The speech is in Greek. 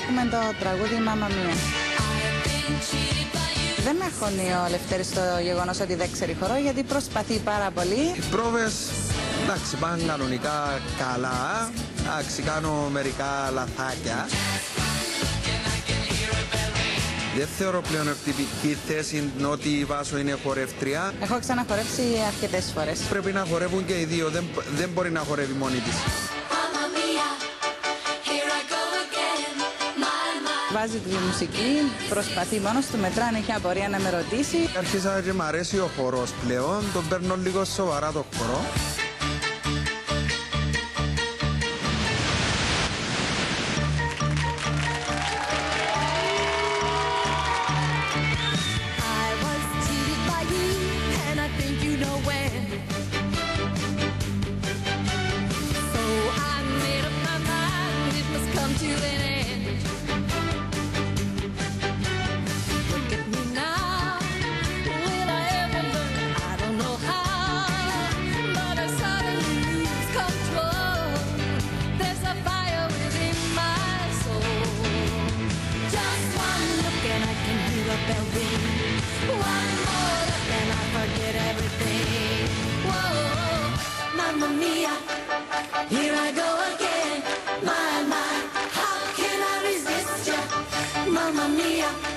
ακούμε το τραγούδι Mamma Mia. Δεν με χωνεί ο Λευτέρης το γεγονός ότι δεν ξέρει χορό, γιατί προσπαθεί πάρα πολύ. Οι πρόβες, εντάξει, πάνε κανονικά καλά. Εντάξει, κάνω μερικά λαθάκια. Δεν θεωρώ πλέον ότι τυπική θέση ότι η Βάσο είναι χορεύτρια. Έχω ξαναχορεύσει αρκετές φορές. Πρέπει να χορεύουν και οι δύο, δεν μπορεί να χορεύει μόνη της. Βάζει τη μουσική, προσπαθεί μόνος του, μετρά αν έχει απορία να με ρωτήσει. Άρχισα και μ' αρέσει ο χορός πλέον, τον παίρνω λίγο σοβαρά το χορό. Mamma mia, here I go again. My, how can I resist ya? Mamma mia.